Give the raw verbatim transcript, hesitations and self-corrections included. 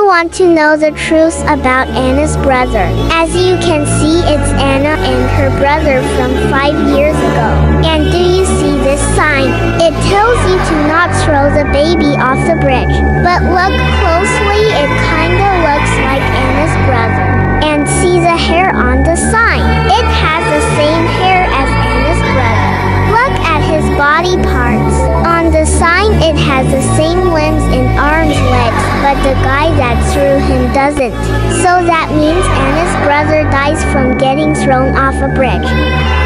you want to know the truth about Anna's brother? As you can see, it's Anna and her brother from five years ago. And do you see this sign? It tells you to not throw the baby off the bridge. But look closely, it kinda looks like Anna's brother. And see the hair on the sign. It has the same hair as Anna's brother. Look at his body parts. On the sign, it has the same limbs and arms, legs, but the guy that threw him doesn't. So that means Anna's brother dies from getting thrown off a bridge.